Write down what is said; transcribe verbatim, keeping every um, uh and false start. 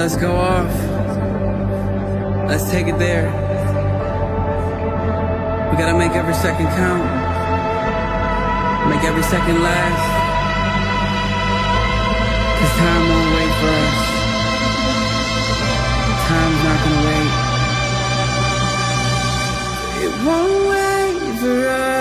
let's go off. Let's take it there. We gotta make every second count. Make every second last. Cause time won't wait for us. Time's not gonna wait. It won't wait for us.